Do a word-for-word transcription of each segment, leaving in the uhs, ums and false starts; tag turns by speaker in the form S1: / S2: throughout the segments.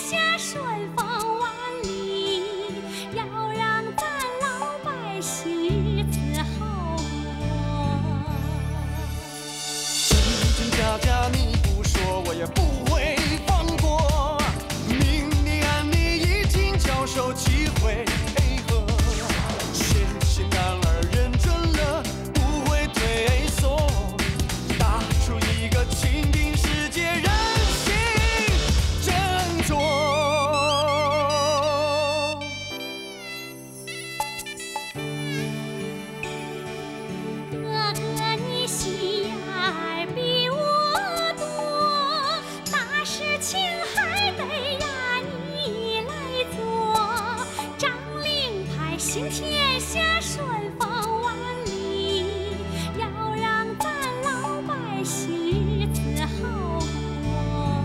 S1: 下顺风万里，要让咱老百姓日子好过。
S2: 真真假假你不说，我也不会放过。明明暗你已经交手机会配合，谢谢干儿认准了，不会退缩，打出一个倾听世界人心斟酌。
S1: 哥哥你心眼儿比我多，大事情还得呀你来做，张令派行天下顺风万里，要让咱老百姓日子好过。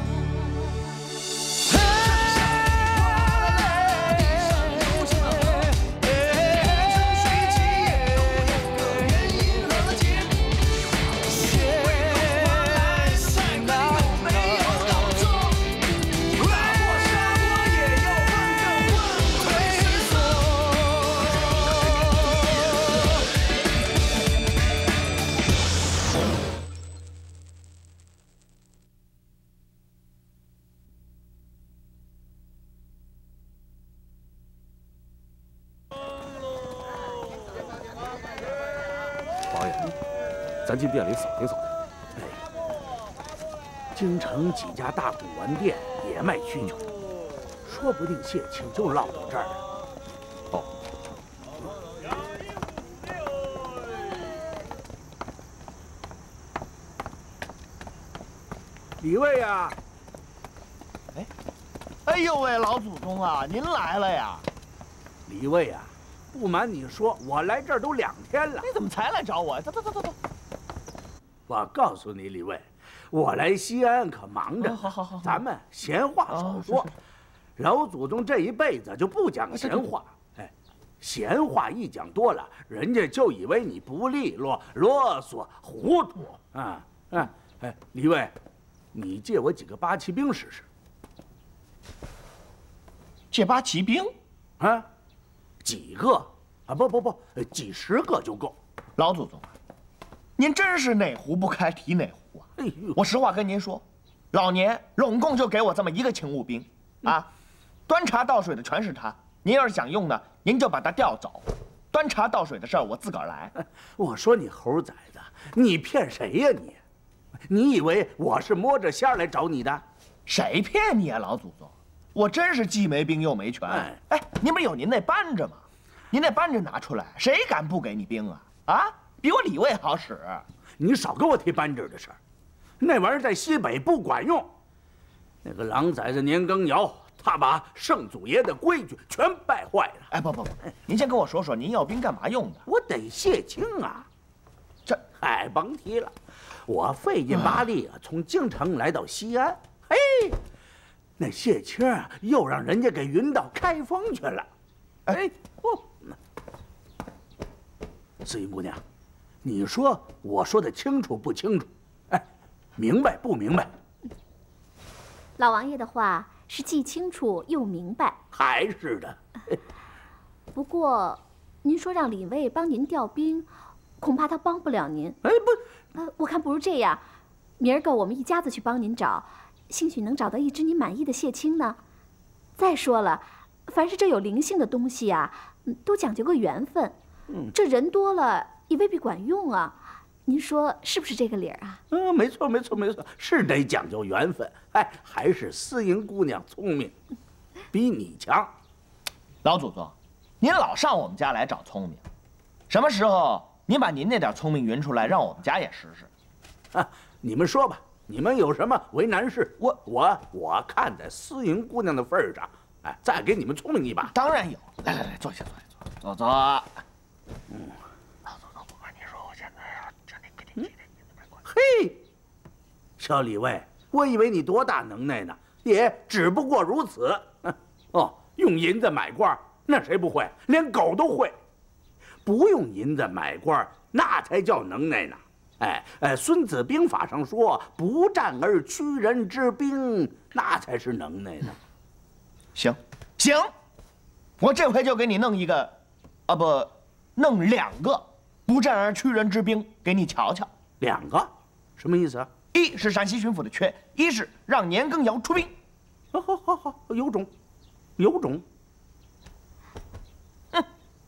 S3: 王爷，咱进店里扫听扫听。
S4: 哎，京城几家大古玩店也卖蛐蛐，说不定谢庆就落到这儿了。
S3: 哦，
S4: 李卫呀！
S5: 哎，哎呦喂，老祖宗啊，您来了呀！
S4: 李卫呀，不瞒你说，我来这儿都两天了。
S5: 你怎么才来找我？走走走走走。
S4: 我告诉你，李卫，我来西安可忙着。
S5: 好好好，
S4: 咱们闲话少说。老祖宗这一辈子就不讲闲话，哎，闲话一讲多了，人家就以为你不利落、啰嗦、糊涂啊啊！哎，李卫，你借我几个八旗兵试试。
S5: 借八旗兵？
S4: 啊，几个啊？不不不，几十个就够。
S5: 老祖宗啊，您真是哪壶不开提哪壶啊！哎呦，我实话跟您说，老年拢共就给我这么一个勤务兵，啊，端茶倒水的全是他。您要是想用呢，您就把他调走。端茶倒水的事儿我自个儿来。
S4: 我说你猴崽子，你骗谁呀你？你以为我是摸着瞎来找你的？
S5: 谁骗你啊，老祖宗！我真是既没兵又没权。哎，您不是有您那扳着吗？您那扳着拿出来，谁敢不给你兵啊？啊，比我李卫好使。
S4: 你少跟我提扳着的事儿，那玩意儿在西北不管用。那个狼崽子年羹尧，他把圣祖爷的规矩全败坏了。
S5: 哎，不不不，您先跟我说说，您要兵干嘛用的？
S4: 我得谢清啊。这，哎，甭提了，我费劲巴力啊，从京城来到西安，嘿。那谢清啊，又让人家给云到开封去了。哎，不，思云姑娘，你说我说的清楚不清楚？哎，明白不明白？
S6: 老王爷的话是既清楚又明白。
S4: 还是的。
S6: 不过，您说让李卫帮您调兵，恐怕他帮不了您。
S4: 哎，不，
S6: 呃，我看不如这样，明儿个我们一家子去帮您找。兴许能找到一只你满意的谢青呢。再说了，凡是这有灵性的东西啊，都讲究个缘分。嗯，这人多了也未必管用啊。您说是不是这个理儿啊？
S4: 嗯，没错，没错，没错，是得讲究缘分。哎，还是思莹姑娘聪明，比你强。
S5: 老祖宗，您老上我们家来找聪明，什么时候您把您那点聪明匀出来，让我们家也试试？
S4: 啊，你们说吧。你们有什么为难事？我我我看在思莹姑娘的份上，哎，再给你们聪明一把。
S5: 当然有。来来来，坐下坐下坐坐坐。嗯，老祖宗，我跟你说，我现在呀，真得给你给你
S4: 嘿，小李卫，我以为你多大能耐呢，也只不过如此。哦，用银子买官，那谁不会？连狗都会。不用银子买官，那才叫能耐呢。哎哎，《孙子兵法》上说“不战而屈人之兵”，那才是能耐呢。
S5: 行，行，我这回就给你弄一个，啊不，弄两个不战而屈人之兵给你瞧瞧。
S4: 两个，什么意思啊？
S5: 一是陕西巡抚的缺，一是让年羹尧出兵。
S4: 好好好好，有种，有种。
S5: 嗯。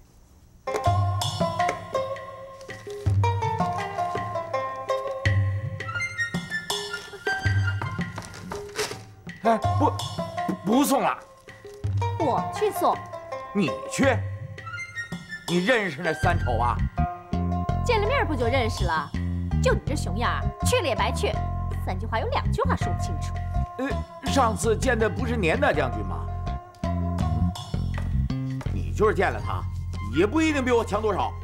S3: 哎，不，不送了。
S6: 我去送。
S3: 你去？你认识那三丑啊？
S6: 见了面不就认识了？就你这熊样，去了也白去。三句话有两句话说不清楚。
S3: 呃，上次见的不是年大将军吗？你就是见了他，也不一定比我强多少。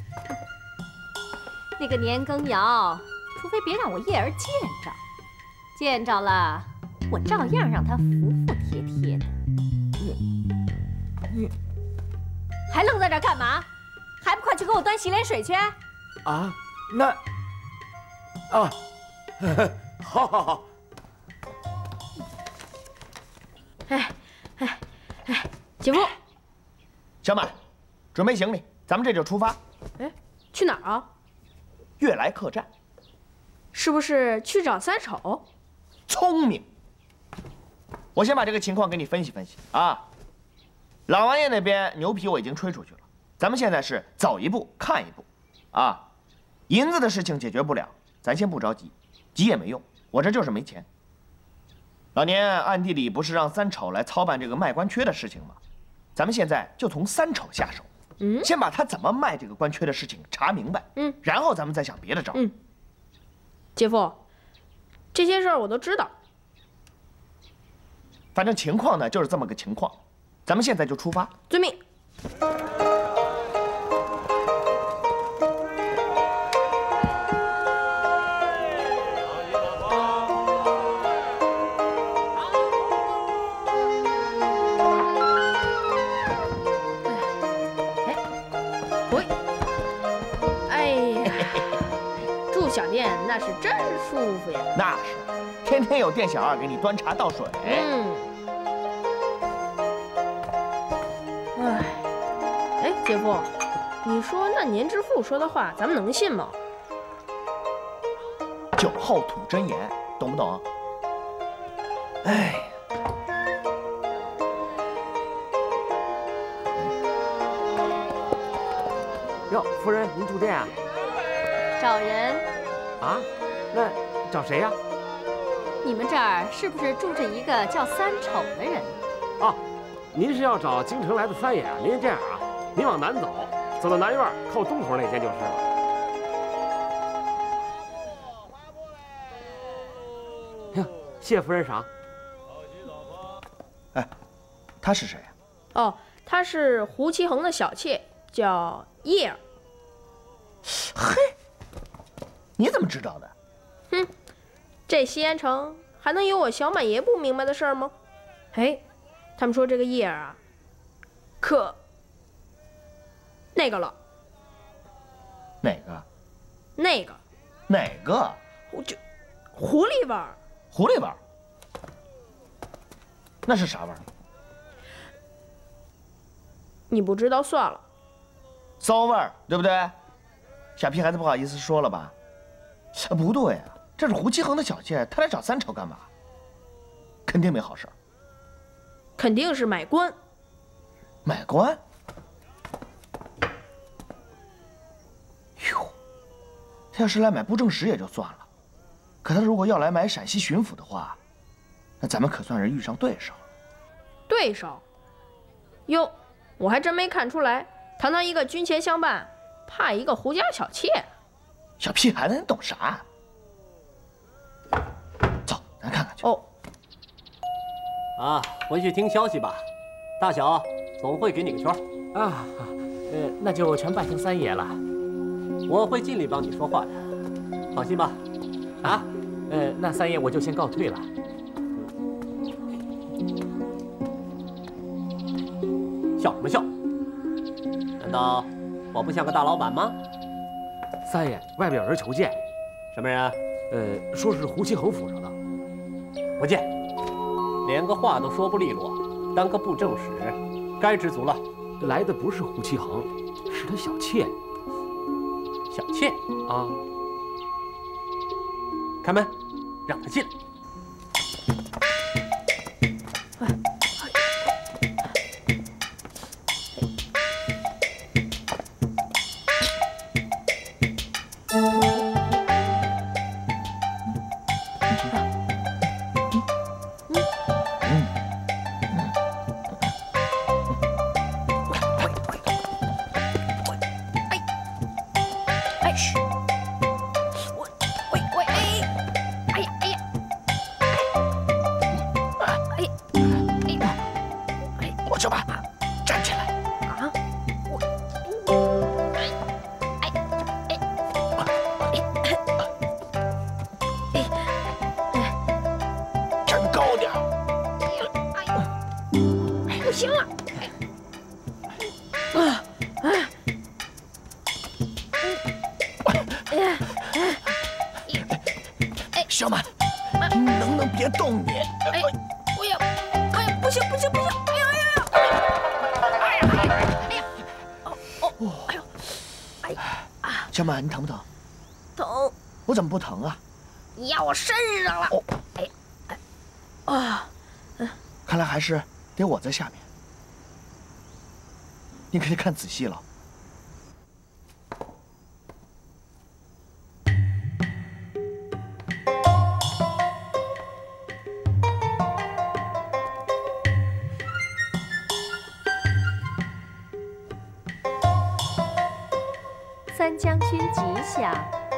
S6: 那个年羹尧，除非别让我叶儿见着，见着了，我照样让他服服帖帖的。
S3: 你你
S6: 还愣在这儿干嘛？还不快去给我端洗脸水去！
S3: 啊，那啊，呵呵好好好。
S7: 哎哎哎，姐夫，
S5: 小满，准备行李，咱们这就出发。
S7: 哎，去哪儿啊？
S5: 悦来客栈。
S7: 是不是去找三丑？
S5: 聪明。我先把这个情况给你分析分析啊。老王爷那边牛皮我已经吹出去了，咱们现在是走一步看一步，啊，银子的事情解决不了，咱先不着急，急也没用，我这就是没钱。老年暗地里不是让三丑来操办这个卖官缺的事情吗？咱们现在就从三丑下手，嗯，先把他怎么卖这个官缺的事情查明白，嗯，然后咱们再想别的招。
S7: 嗯，姐夫，这些事儿我都知道。
S5: 反正情况呢就是这么个情况，咱们现在就出发。
S7: 遵命。 那是真舒服呀！
S5: 那是，天天有店小二给你端茶倒水。
S7: 嗯。哎，哎，姐夫，你说那年之父说的话，咱们能信吗？
S5: 酒后吐真言，懂不懂？哎。
S3: 哟，夫人，您住店啊？
S6: 找人。
S3: 啊，那找谁呀？
S6: 你们这儿是不是住着一个叫三丑的人？
S3: 哦，您是要找京城来的三爷啊？您这样啊，您往南走，走到南院靠东头那间就是了。哟，谢夫人赏。
S5: 哎，他是谁呀？
S7: 哦，他是胡其恒的小妾，叫叶儿。
S5: 嘿。你怎么知道的？
S7: 哼，这西安城还能有我小满爷不明白的事儿吗？哎，他们说这个叶儿啊，可那个了。
S5: 哪个？
S7: 那个。
S5: 哪个？
S7: 我就狐狸味儿。
S5: 狐狸味儿？那是啥味儿？
S7: 你不知道算了。
S5: 骚味儿，对不对？小屁孩子不好意思说了吧？啊，不对呀、啊，这是胡其恒的小妾，他来找三丑干嘛？肯定没好事儿。
S7: 肯定是买官。
S5: 买官？哟，他要是来买布政使也就算了，可他如果要来买陕西巡抚的话，那咱们可算是遇上对手了。
S7: 对手？哟，我还真没看出来，堂堂一个军前相伴，怕一个胡家小妾。
S5: 小屁孩子，你懂啥？走，咱看看去。
S7: 哦。
S8: 啊，回去听消息吧。大小总会给你个圈
S9: 啊。呃，那就全拜托三爷了。
S8: 我会尽力帮你说话的，放心吧。
S9: 啊，呃，那三爷我就先告退了。
S8: 笑什么笑？难道我不像个大老板吗？
S3: 三爷，外边有人求见。
S8: 什么人啊？
S3: 呃，说是胡其恒府上的。
S8: 不见，连个话都说不利落， 当个布政使，该知足了。
S3: 来的不是胡七恒，是他小妾。
S8: 小妾
S3: 啊！
S8: 开门，让他进来。
S5: 小满，你能不能别动你？
S7: 哎，我也，哎呀，不行不行不行！哎呀哎呀哎呀！哎呀哎呀哎呀！哦哦，哎呦，哎啊！
S5: 小满，你疼不疼？
S7: 疼。
S5: 我怎么不疼啊？
S7: 你压我身上了。哦，哎，哎，啊，
S5: 嗯，看来还是得我在下面。你可得看仔细了。
S6: 三将军吉祥。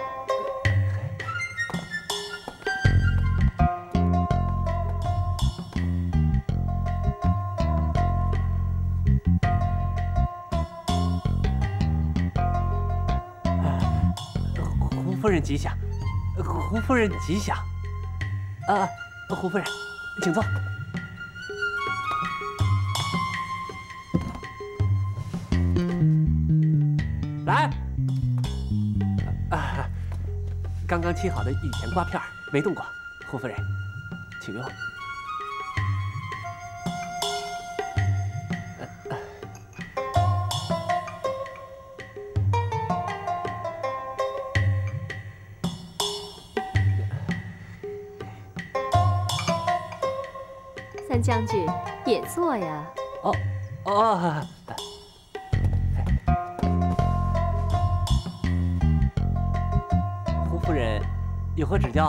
S8: 胡夫人吉祥，胡夫人吉祥。啊，胡夫人，请坐。 来，啊，刚刚切好的羽前瓜片没动过，胡夫人，请用。
S6: 三将军也坐呀。
S8: 哦哦。 夫人，有何指教？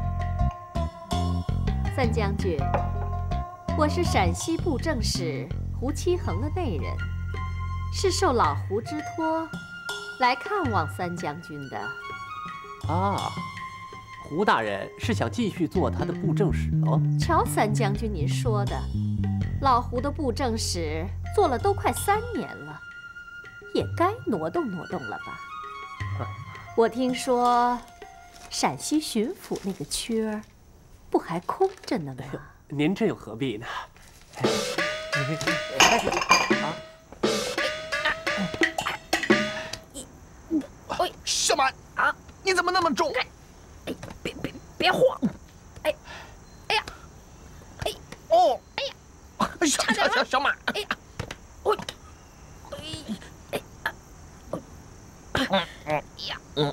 S6: 三将军，我是陕西布政使胡七恒的内人，是受老胡之托来看望三将军的。
S8: 啊，胡大人是想继续做他的布政使哦。
S6: 瞧三将军您说的，老胡的布政使做了都快三年了，也该挪动挪动了吧？啊、我听说。 陕西巡抚那个缺儿，不还空着呢吗？
S8: 您这又何必呢？
S5: 啊！哎，小满啊，你怎么那么重？
S7: 哎，别别别晃！哎，哎呀，哎，
S5: 哦，
S7: 哎呀，
S5: 小小小小满，
S7: 哎呀，我，哎，哎，嗯嗯呀，嗯。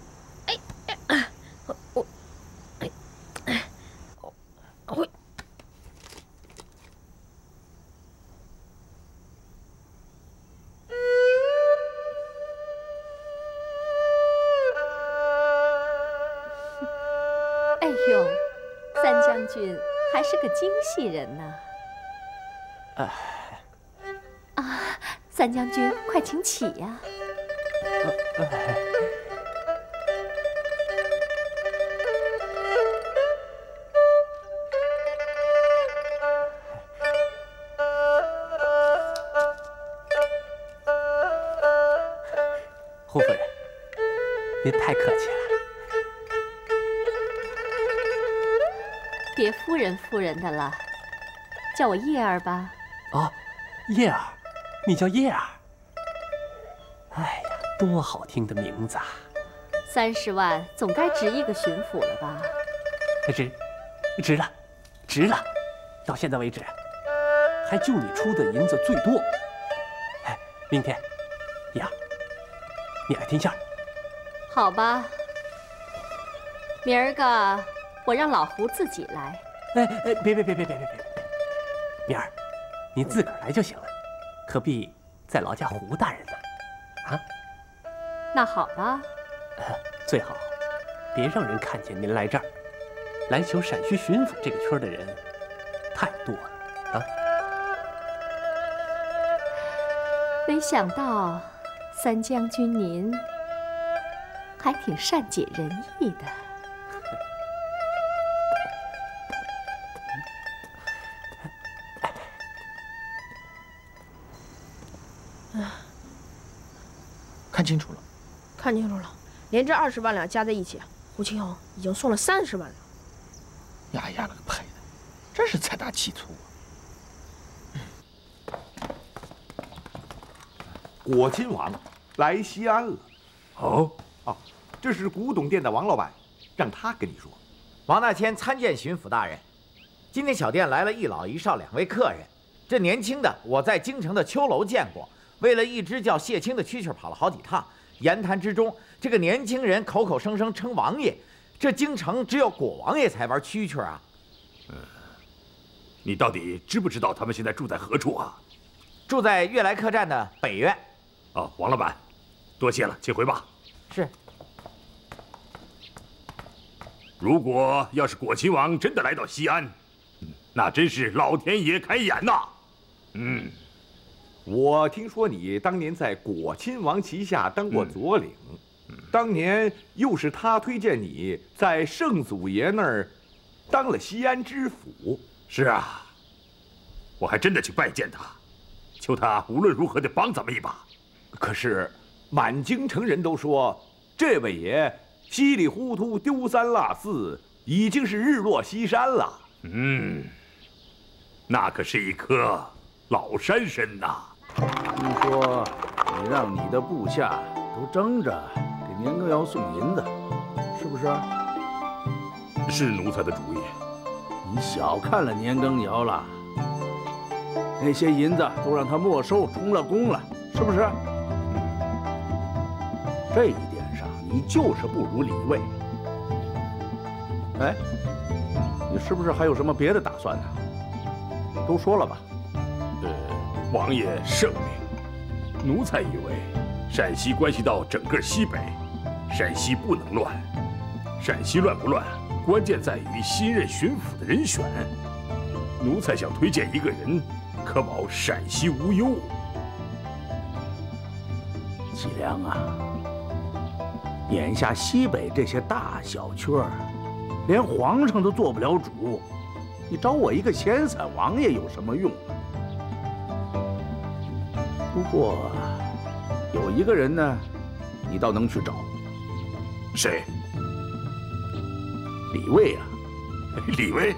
S6: 哎呦，三将军还是个精细人呢。
S8: 啊，
S6: 啊，三将军，快请起呀！
S8: 胡夫人，您太客气了。
S6: 别夫人夫人的了，叫我叶儿吧。
S8: 哦，叶儿，你叫叶儿。哎呀，多好听的名字啊！
S6: 三十万总该值一个巡抚了吧？
S8: 值，值了，值了。到现在为止， 还就你出的银子最多。哎，明天，呀，你来听线。
S6: 好吧，明儿个我让老胡自己来。
S8: 哎哎，别别别别别别别别，明儿，你自个儿来就行了，何必再劳驾胡大人呢？啊？
S6: 那好吧，
S8: 最好别让人看见您来这儿。来求陕西巡抚这个圈的人太多了啊！
S6: 没想到三将军您还挺善解人意的。
S5: 看清楚了，
S7: 看清楚了，连这二十万两加在一起，胡青红已经送了三十万两。
S5: 呀呀了个呸的，真是财大气粗啊！
S10: 果亲王来西安了。哦哦，这是古董店的王老板，让他跟你说。
S11: 王大千参见巡抚大人。今天小店来了一老一少两位客人，这年轻的我在京城的秋楼见过，为了一只叫谢清的蛐蛐跑了好几趟。言谈之中，这个年轻人口口声声称王爷。这京城只有果王爷才玩蛐蛐啊！
S12: 嗯，你到底知不知道他们现在住在何处啊？
S11: 住在悦来客栈的北院。
S12: 哦，王老板，多谢了，请回吧。
S11: 是。
S12: 如果要是果亲王真的来到西安，那真是老天爷开眼呐！
S10: 嗯，我听说你当年在果亲王旗下当过左领。嗯当年又是他推荐你在圣祖爷那儿当了西安知府。
S12: 是啊，我还真的去拜见他，求他无论如何得帮咱们一把。
S10: 可是满京城人都说，这位爷稀里糊涂丢三落四，已经是日落西山了。
S12: 嗯，那可是一颗老山参呐。
S4: 听说你让你的部下都争着给年羹尧送银子，是不是？
S12: 是奴才的主意。
S4: 你小看了年羹尧了，那些银子都让他没收充了公了，是不是？这一点上，你就是不如李卫。哎，你是不是还有什么别的打算呢？都说了吧。
S12: 呃，王爷圣明，奴才以为陕西关系到整个西北，陕西不能乱。陕西乱不乱，关键在于新任巡抚的人选。奴才想推荐一个人，可保陕西无忧。
S4: 季良啊，眼下西北这些大小圈儿，连皇上都做不了主，你找我一个闲散王爷有什么用啊？不过有一个人呢，你倒能去找。
S12: 谁？
S4: 李卫啊。
S12: 李卫？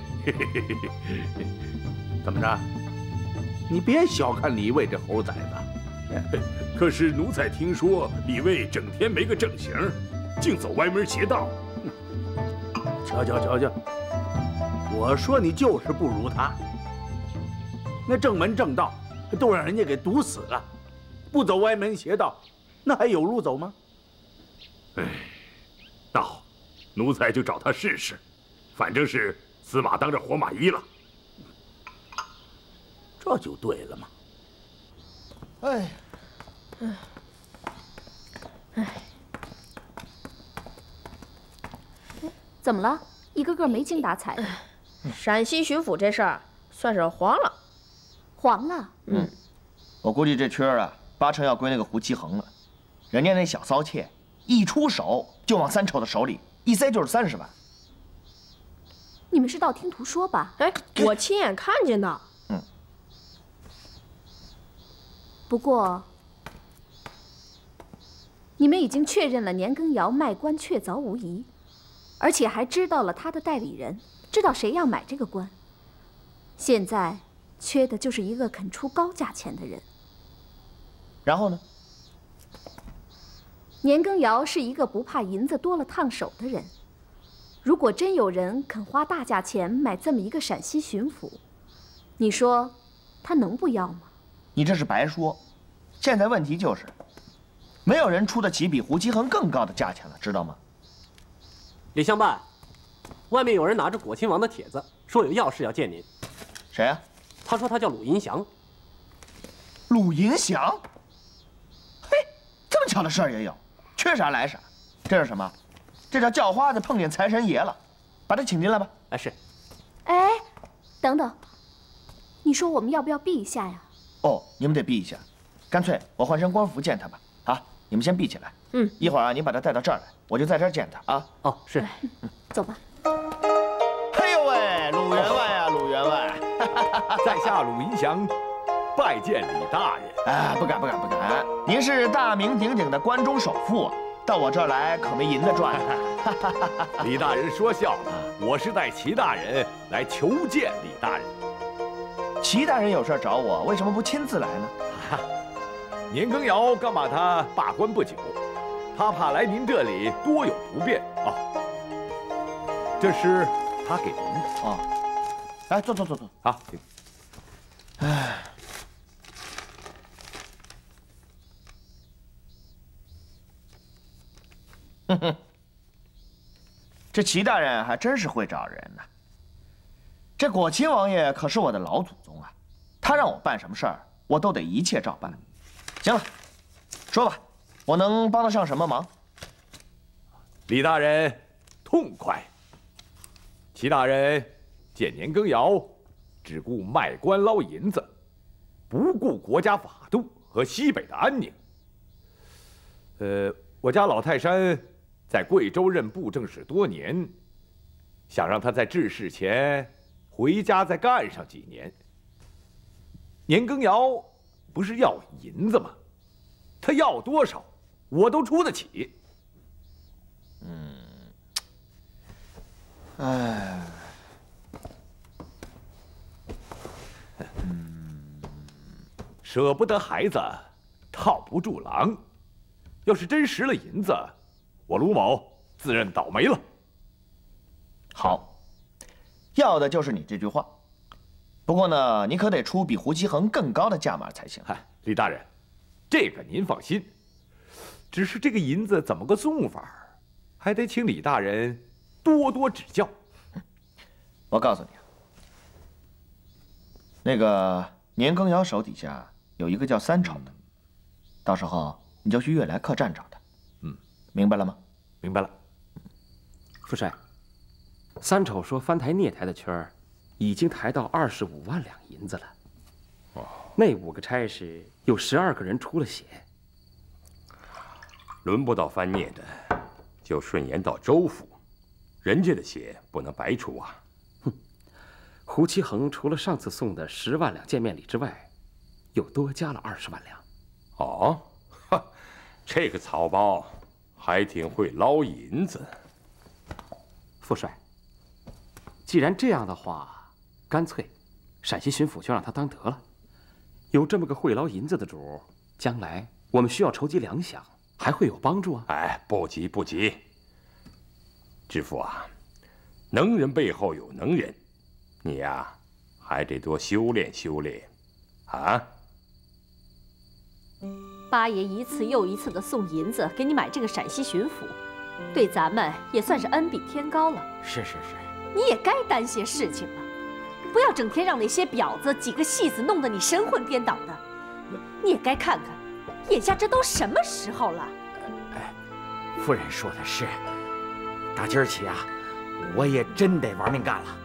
S4: 怎么着？你别小看李卫这猴崽子。
S12: 可是奴才听说李卫整天没个正形，净走歪门邪道。
S4: 瞧瞧瞧瞧，我说你就是不如他。那正门正道都让人家给堵死了，不走歪门邪道，那还有路走吗？
S12: 哎，那好，奴才就找他试试，反正是死马当着活马医了。
S4: 这就对了嘛。
S5: 哎，
S7: 哎，哎，
S6: 怎么了？一个个没精打采的。
S7: 陕西巡抚这事儿算是黄了，
S6: 黄了。
S7: 嗯，
S5: 我估计这圈儿啊，八成要归那个胡七恒了。人家那小骚妾一出手就往三丑的手里一塞，就是三十万。
S6: 你们是道听途说吧？
S7: 哎，我亲眼看见的。
S5: 嗯。
S6: 不过，你们已经确认了年羹尧卖官确凿无疑，而且还知道了他的代理人，知道谁要买这个官。现在缺的就是一个肯出高价钱的人。
S5: 然后呢？
S6: 年羹尧是一个不怕银子多了烫手的人。如果真有人肯花大价钱买这么一个陕西巡抚，你说， 他能不要吗？
S5: 你这是白说。现在问题就是，没有人出得起比胡七恒更高的价钱了，知道吗？
S8: 李相伴，外面有人拿着果亲王的帖子，说有要事要见您。
S5: 谁啊？
S8: 他说他叫鲁银祥。
S5: 鲁银祥？嘿，这么巧的事儿也有，缺啥来啥。这是什么？这叫叫花子碰见财神爷了。把他请进来吧。
S8: 哎，是。
S6: 哎，等等，你说我们要不要避一下呀？
S5: 哦，你们得避一下。干脆我换身官服见他吧。啊，你们先避起来。
S7: 嗯，
S5: 一会儿啊，你把他带到这儿来，我就在这儿见他啊。
S8: 哦，是。
S6: 嗯，走吧。
S5: 嘿呦喂，鲁员外啊，鲁员外，
S10: 在下鲁银祥，拜见李大人。
S5: 啊，不敢不敢不敢，您是大名鼎鼎的关中首富啊，到我这儿来可没银子赚。
S10: 李大人说笑了，我是带齐大人来求见李大人。
S5: 齐大人有事找我，为什么不亲自来呢？
S10: 年羹尧刚把他罢官不久，他怕来您这里多有不便啊。这是他给您的
S5: 啊。来，坐坐坐坐。
S10: 好，请。
S5: 哎。哼哼，这齐大人还真是会找人呢。这果亲王爷可是我的老祖宗啊，他让我办什么事儿，我都得一切照办。行了，说吧，我能帮得上什么忙？
S10: 李大人痛快。齐大人见年羹尧只顾卖官捞银子，不顾国家法度和西北的安宁。呃，我家老泰山在贵州任布政使多年，想让他在致仕前回家再干上几年。年羹尧不是要银子吗？他要多少，我都出得起。
S5: 嗯，哎，
S10: 嗯，舍不得孩子，套不住狼。要是真拾了银子，我卢某自认倒霉了。
S5: 好，要的就是你这句话。不过呢，你可得出比胡七恒更高的价码才行。
S10: 嗨，李大人，这个您放心。只是这个银子怎么个送法，还得请李大人多多指教。
S5: 我告诉你啊，那个年羹尧手底下有一个叫三丑的，到时候你就去悦来客栈找他。
S10: 嗯，
S5: 明白了吗？
S10: 明白了。
S3: 副帅，三丑说翻台聂台的圈儿已经抬到二十五万两银子了。哦，那五个差事有十二个人出了血。
S12: 轮不到翻聂的，就顺延到州府，人家的血不能白出啊！
S3: 哼，胡七恒除了上次送的十万两见面礼之外，又多加了二十万两。
S12: 哦，哈，这个草包还挺会捞银子。
S3: 副帅，既然这样的话，干脆陕西巡抚就让他当得了。有这么个会捞银子的主，将来我们需要筹集粮饷，还会有帮助啊！
S12: 哎，不急不急，知府啊，能人背后有能人，你呀还得多修炼修炼，啊！
S13: 八爷一次又一次的送银子给你买这个陕西巡抚，对咱们也算是恩比天高了。
S9: 是是是，
S13: 你也该担些事情了，不要整天让那些婊子、几个戏子弄得你神魂颠倒的。你也该看看，眼下这都什么时候了？
S11: 哎，夫人说的是，打今儿起啊，我也真得玩命干了。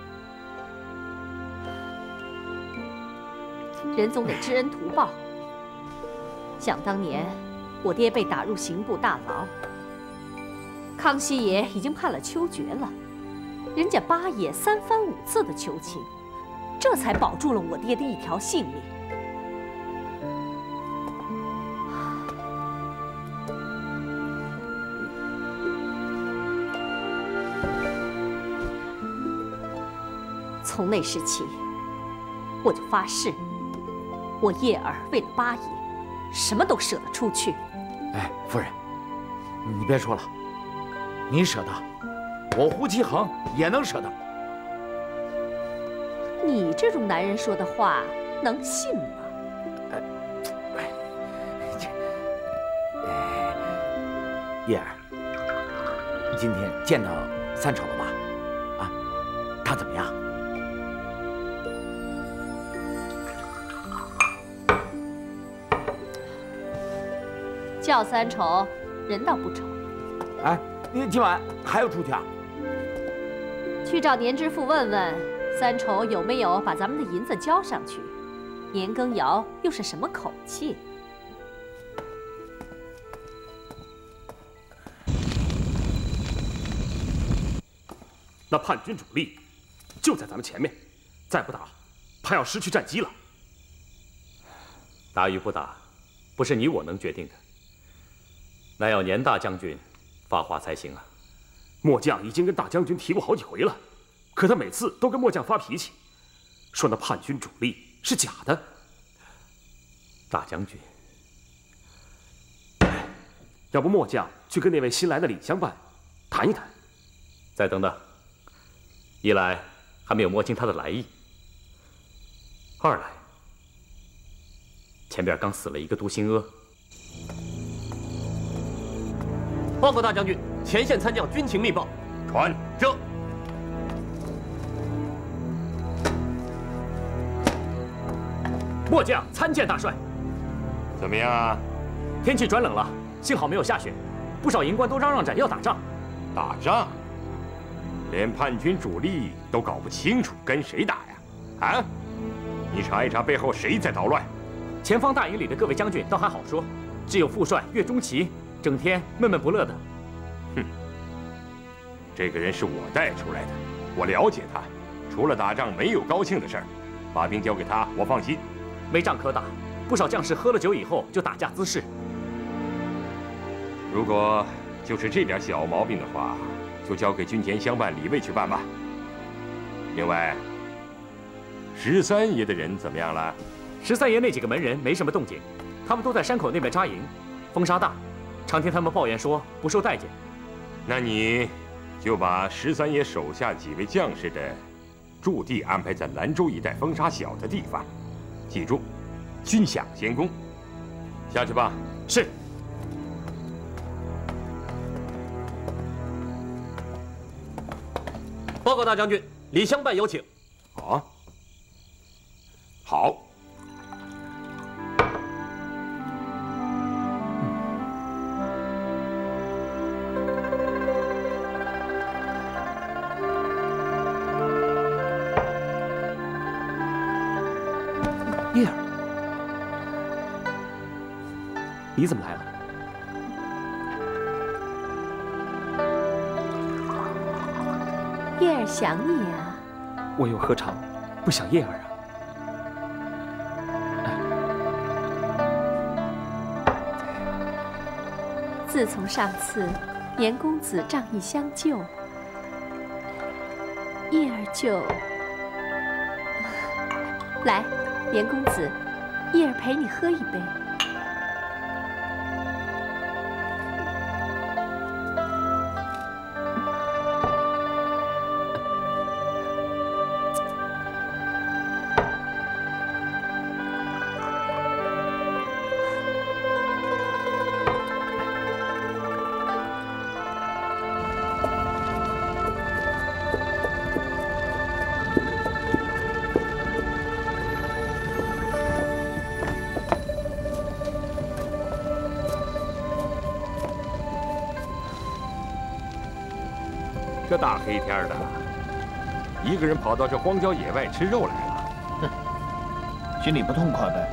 S13: 人总得知恩图报。想当年，我爹被打入刑部大牢，康熙爷已经判了秋决了，人家八爷三番五次的求情，这才保住了我爹的一条性命。从那时起，我就发誓，我叶儿为了八爷，什么都舍得出去。
S11: 哎，夫人，你别说了，你舍得，我胡七恒也能舍得。
S13: 你这种男人说的话， 能信吗？
S11: 叶儿，今天见到三丑了吧？啊，他怎么样？
S13: 叫三丑，人倒不丑。
S11: 哎，你今晚还要出去啊？
S13: 去找年知府问问，三丑有没有把咱们的银子交上去？年羹尧又是什么口气？
S3: 那叛军主力就在咱们前面，再不打，怕要失去战机了。
S14: 打与不打，不是你我能决定的，那要年大将军发话才行啊。
S3: 末将已经跟大将军提过好几回了，可他每次都跟末将发脾气，说那叛军主力是假的。
S14: 大将军，
S3: 要不末将去跟那位新来的李相伴谈一谈？
S14: 再等等。一来还没有摸清他的来意，二来前边刚死了一个杜兴阿。
S8: 报告大将军，前线参将军情密报。
S12: 传。
S8: 这。
S14: 末将参见大帅。
S12: 怎么样啊？
S14: 天气转冷了，幸好没有下雪，不少营官都嚷嚷着要打仗。
S12: 打仗？连叛军主力都搞不清楚跟谁打呀？啊？你查一查背后谁在捣乱？
S14: 前方大营里的各位将军倒还好说，只有副帅岳钟琪整天闷闷不乐的。
S12: 哼，这个人是我带出来的，我了解他，除了打仗没有高兴的事儿。把兵交给他，我放心。
S14: 没仗可打，不少将士喝了酒以后就打架滋事。
S12: 如果就是这点小毛病的话，就交给军前相伴李卫去办吧。另外，十三爷的人怎么样了？
S14: 十三爷那几个门人没什么动静，他们都在山口那边扎营，风沙大，常听他们抱怨说不受待见。
S12: 那你就把十三爷手下几位将士的驻地安排在兰州一带风沙小的地方，记住，军饷先攻。下去吧。
S14: 是。
S8: 报告大将军，李相伴有请。
S12: 啊，好。
S3: 叶儿，你怎么来了？
S6: 叶儿想你呀。
S3: 我又何尝不想叶儿啊？
S6: 自从上次年公子仗义相救，叶儿就来，年公子，叶儿陪你喝一杯。
S12: 这大黑天的，一个人跑到这荒郊野外吃肉来了，
S5: 哼，心里不痛快呗。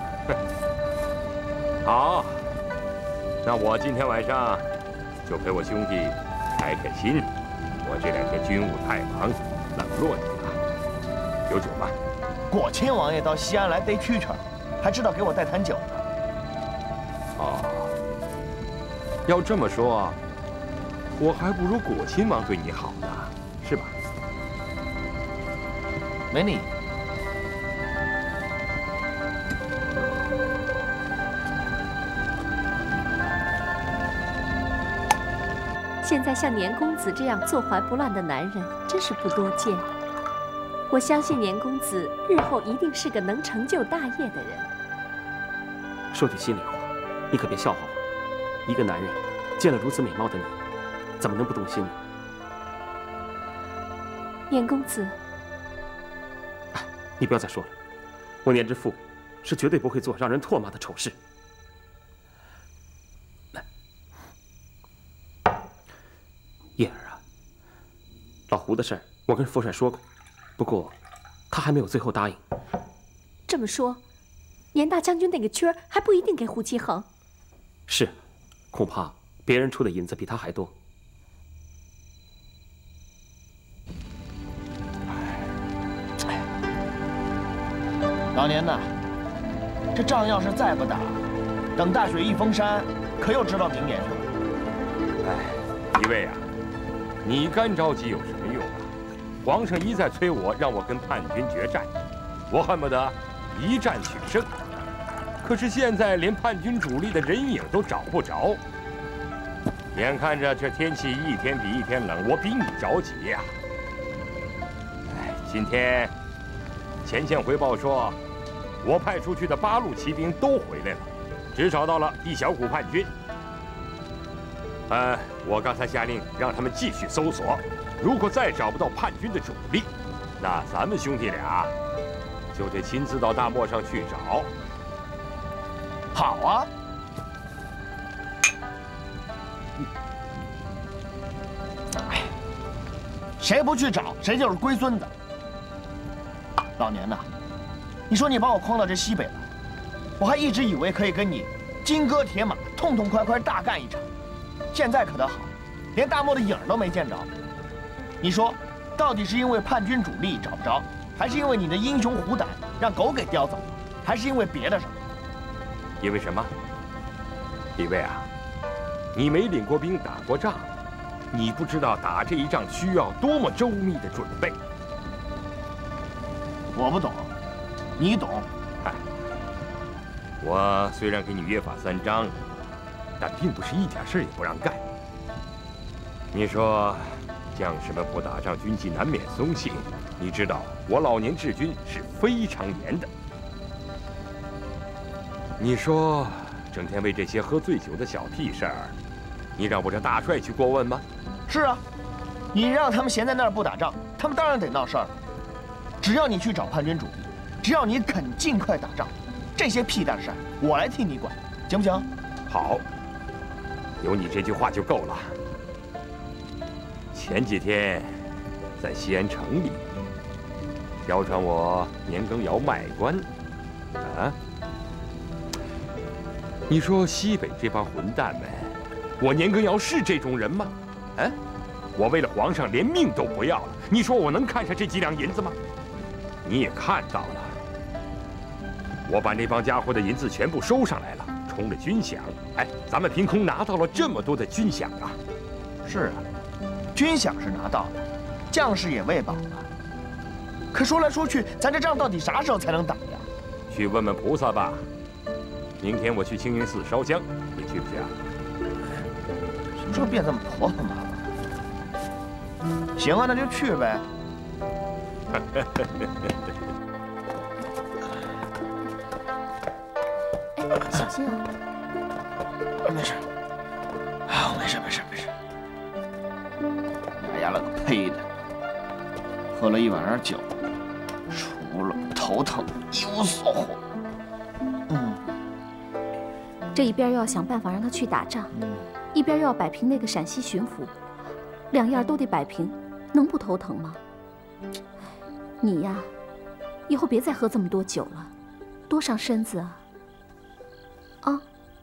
S12: 好，那我今天晚上就陪我兄弟开开心。我这两天军务太忙，冷落你了。有酒吗？
S5: 果亲王爷到西安来逮蛐蛐，还知道给我带坛酒呢。
S12: 哦，要这么说，我还不如果亲王对你好呢，是吧？
S5: 没你。
S6: 现在像年公子这样坐怀不乱的男人，真是不多见。
S13: 我相信年公子日后一定是个能成就大业的人。
S3: 说句心里话，你可别笑话我。一个男人见了如此美貌的你，怎么能不动心呢？
S13: 年公子，
S3: 你不要再说了。我年之父是绝对不会做让人唾骂的丑事。来，叶儿啊，老胡的事儿我跟父帅说过，不过他还没有最后答应。
S13: 这么说，年大将军那个缺儿还不一定给胡七恒。
S3: 是，恐怕别人出的银子比他还多。
S5: 老年呐，这仗要是再不打，等大雪一封山，可又知道明年去了。
S12: 哎，一位啊，你干着急有什么用啊？皇上一再催我，让我跟叛军决战，我恨不得一战取胜。可是现在连叛军主力的人影都找不着，眼看着这天气一天比一天冷，我比你着急呀。哎，今天前线回报说，我派出去的八路骑兵都回来了，只找到了一小股叛军。呃，我刚才下令让他们继续搜索，如果再找不到叛军的主力，那咱们兄弟俩就得亲自到大漠上去找。
S5: 好啊！哎，谁不去找，谁就是龟孙子。老年呐，你说你把我诓到这西北来，我还一直以为可以跟你金戈铁马，痛痛快快大干一场。现在可倒好，连大漠的影儿都没见着。你说，到底是因为叛军主力找不着，还是因为你的英雄虎胆让狗给叼走了，还是因为别的什么？
S12: 因为什么？李卫啊，你没领过兵，打过仗，你不知道打这一仗需要多么周密的准备。
S5: 我不懂，你懂。
S12: 嗨，我虽然给你约法三章，但并不是一点事也不让干。你说，将士们不打仗，军纪难免松懈。你知道，我老年治军是非常严的。你说，整天为这些喝醉酒的小屁事儿，你让我这大帅去过问吗？
S5: 是啊，你让他们闲在那儿不打仗，他们当然得闹事儿了。只要你去找叛军主力，只要你肯尽快打仗，这些屁大事儿我来替你管，行不行？
S12: 好，有你这句话就够了。前几天在西安城里谣传我年羹尧卖官，啊？你说西北这帮混蛋们，我年羹尧是这种人吗？啊，我为了皇上连命都不要了，你说我能看上这几两银子吗？你也看到了，我把那帮家伙的银子全部收上来了，充了军饷。哎，咱们凭空拿到了这么多的军饷啊！
S5: 是啊，军饷是拿到了，将士也喂饱了。可说来说去，咱这仗到底啥时候才能打呀？
S12: 去问问菩萨吧。明天我去青云寺烧香，你去不去啊？
S5: 什么时候变这么婆婆妈妈？行啊，那就去呗。
S6: 哎，小心啊！
S5: 没事，啊，没事没事没事。哎呀了个呸的！喝了一晚上酒，除了头疼一无所获。嗯。
S6: 这一边又要想办法让他去打仗，一边又要摆平那个陕西巡抚，两样都得摆平，能不头疼吗？你呀，以后别再喝这么多酒了，多伤身子啊！啊，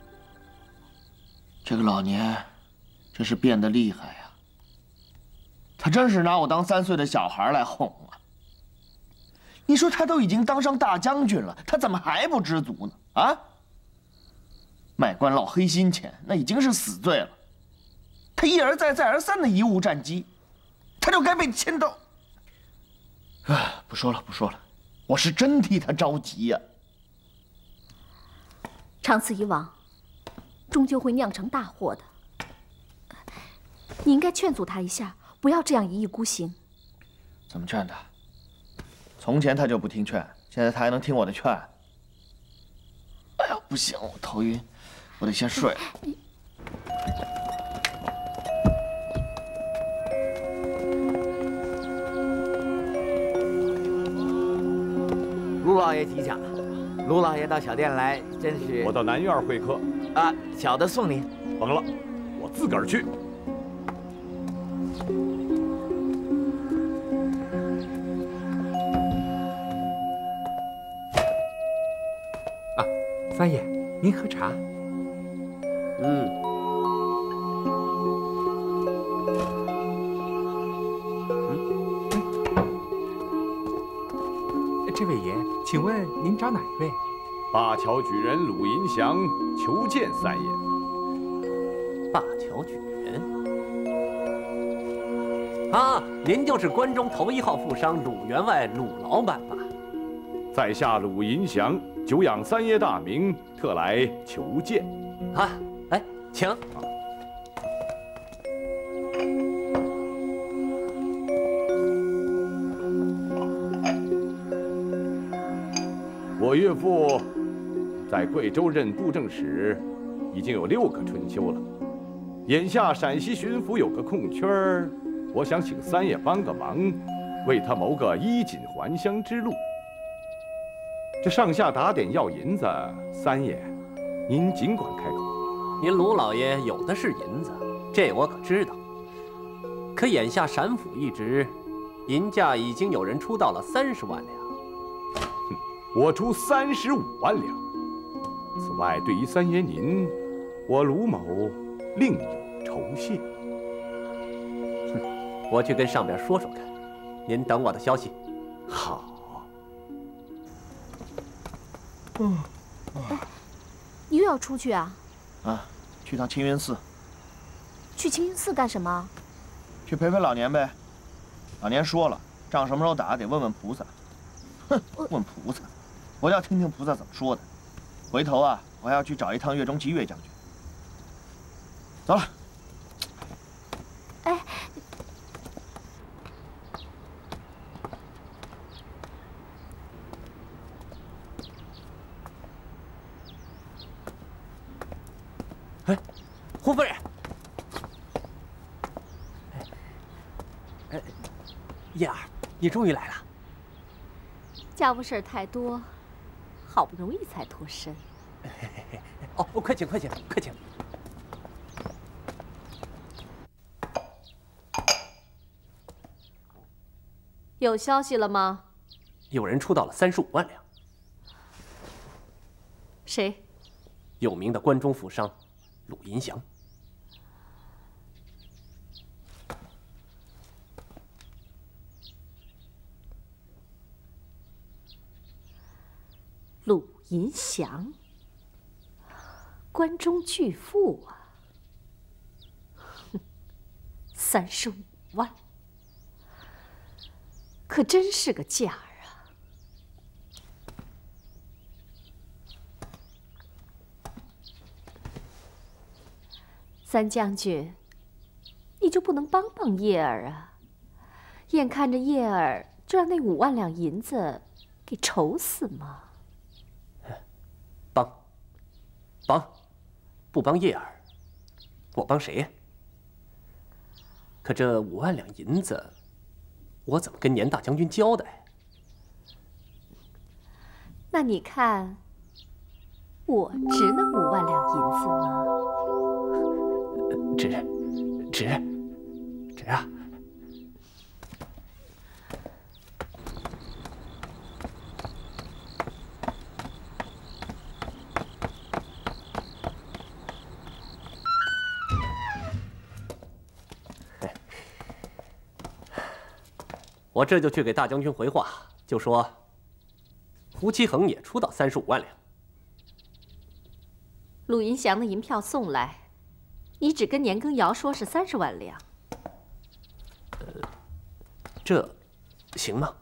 S5: 这个老年，真是变得厉害呀！他真是拿我当三岁的小孩来哄啊！你说他都已经当上大将军了，他怎么还不知足呢？啊？卖官落黑心钱，那已经是死罪了。他一而再、再而三的贻误战机，他就该被牵到。啊，不说了，不说了，我是真替他着急呀。
S6: 长此以往，终究会酿成大祸的。你应该劝阻他一下，不要这样一意孤行。
S5: 怎么劝他？ 从前他就不听劝，现在他还能听我的劝。哎呀，不行，我头晕，我得先睡。
S11: 卢老爷吉祥，卢老爷到小店来，真是……
S10: 我到南院会客。
S11: 啊，小的送您。
S10: 甭了，我自个儿去。
S15: 啊，三爷，您喝茶。
S8: 嗯。
S15: 这位爷，请问您找哪一位？
S10: 灞桥举人鲁银祥求见三爷。
S8: 灞桥举人啊，您就是关中头一号富商鲁员外鲁老板吧？
S10: 在下鲁银祥，久仰三爷大名，特来求见。
S8: 啊，来，请。
S10: 我岳父在贵州任布政使，已经有六个春秋了。眼下陕西巡抚有个空缺儿，我想请三爷帮个忙，为他谋个衣锦还乡之路。这上下打点要银子，三爷，您尽管开口。
S8: 您卢老爷有的是银子，这我可知道。可眼下陕府一职，银价已经有人出到了三十万两。
S10: 我出三十五万两。此外，对于三爷您，我卢某另有酬谢。
S8: 哼，我去跟上边说说看，您等我的消息。
S10: 好。
S6: 嗯。哎，你又要出去啊？
S5: 啊，去趟青云寺。
S6: 去青云寺干什么？
S5: 去陪陪老年呗。老年说了，仗什么时候打，得问问菩萨。哼，问菩萨。 我要听听菩萨怎么说的。回头啊，我还要去找一趟岳中吉岳将军。走了。
S6: 哎，
S8: 哎，胡夫人。哎，叶儿，你终于来了。
S13: 家务事儿太多。 好不容易才脱身。
S8: 哦，快请快请快请！
S13: 有消息了吗？
S8: 有人出到了三十五万两。
S13: 谁？
S8: 有名的关中富商鲁银祥。
S13: 鲁银祥，关中巨富啊！哼，三十五万，可真是个价儿啊！三将军，你就不能帮帮叶儿啊？眼看着叶儿就让那五万两银子给愁死吗？
S8: 帮，帮，不帮叶儿，我帮谁呀？可这五万两银子，我怎么跟年大将军交代？
S13: 那你看，我值那五万两银子吗？
S8: 值，值，值啊！ 我这就去给大将军回话，就说胡其恒也出到三十五万两。
S13: 鲁银祥的银票送来，你只跟年羹尧说是三十万两。
S8: 呃，这行吗？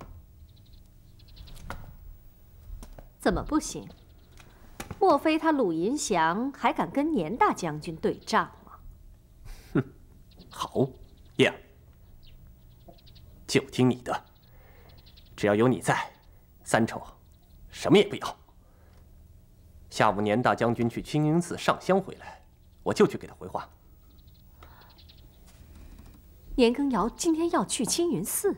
S13: 怎么不行？莫非他鲁银祥还敢跟年大将军对账吗？
S8: 哼，好，叶儿。 就听你的， 只要有你在，三丑什么也不要。下午年大将军去青云寺上香回来，我就去给他回话。
S13: 年羹尧今天要去青云寺。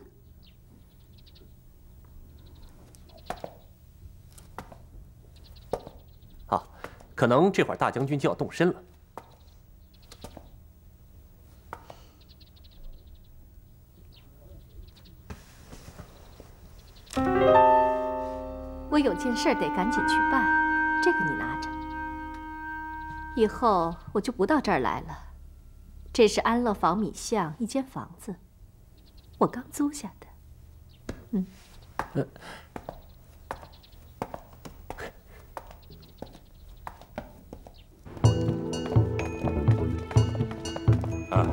S8: 可能这会儿大将军就要动身了。
S13: 我有件事得赶紧去办，这个你拿着。以后我就不到这儿来了。这是安乐坊米巷一间房子，我刚租下的。嗯。呃
S12: 啊，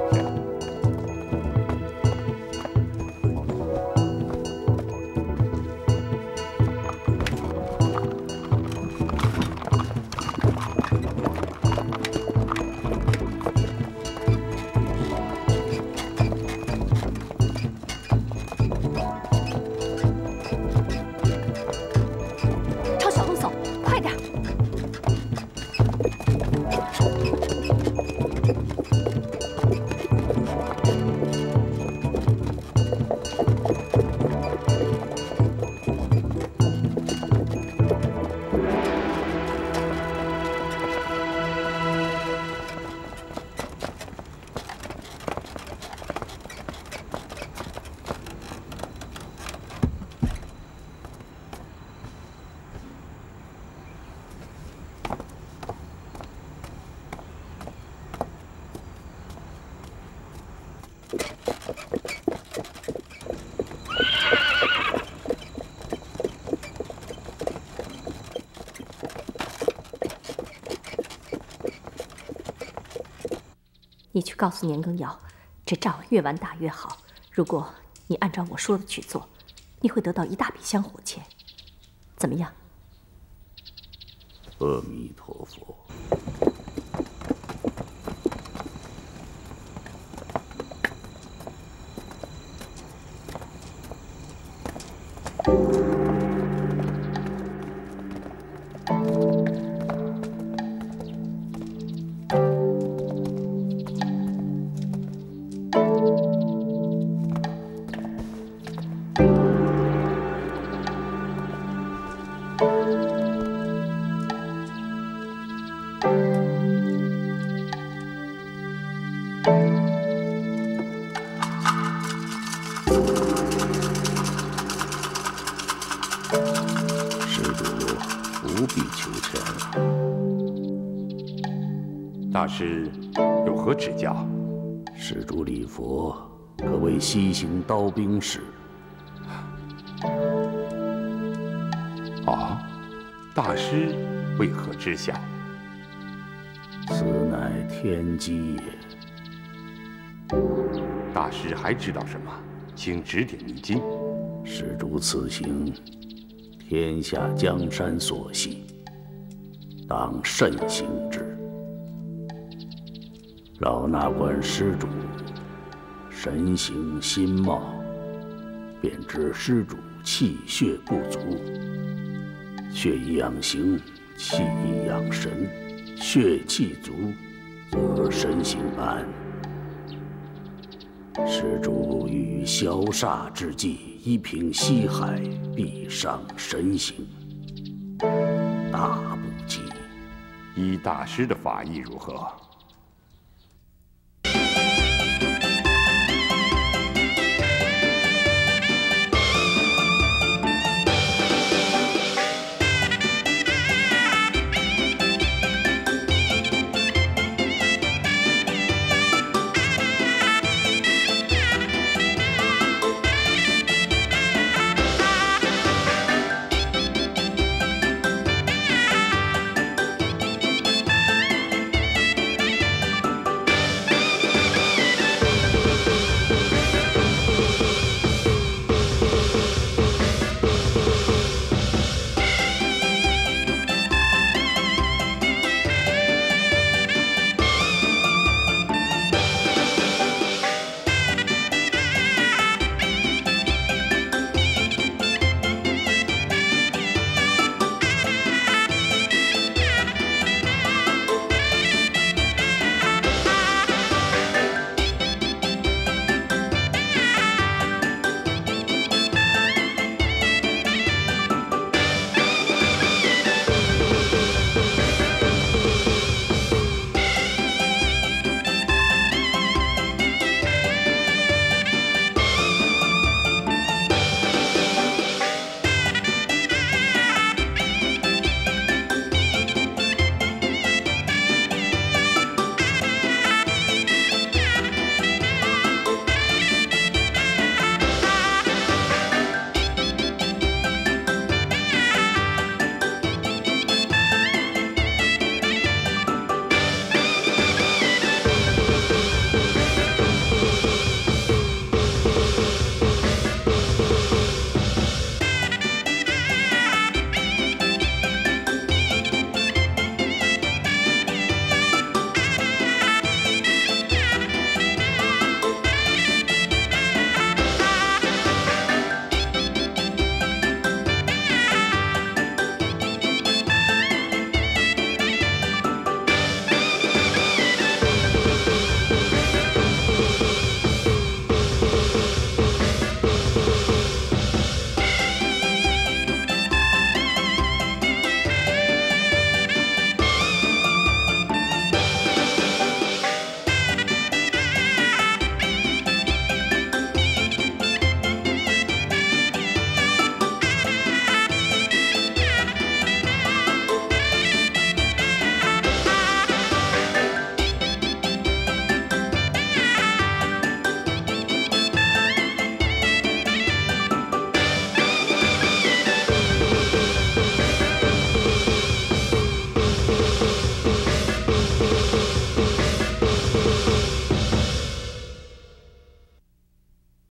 S13: 朝小路走，快点！ 你去告诉年羹尧，这仗越晚打越好。如果你按照我说的去做，你会得到一大笔香火钱。怎么样？
S4: 阿弥陀佛。
S16: 施主不必求钱了。
S12: 大师有何指教？
S16: 施主礼佛，可谓西行刀兵士。
S12: 哦，大师为何知晓？
S16: 此乃天机也。
S12: 大师还知道什么？请指点迷津。
S16: 施主此行，天下江山所系，当慎行之。老衲观施主神形心貌，便知施主气血不足。血以养形，气以养神，血气足，则身形安。施主于消煞之际，一平西海，必伤神形，大不及。
S12: 依大师的法意如何？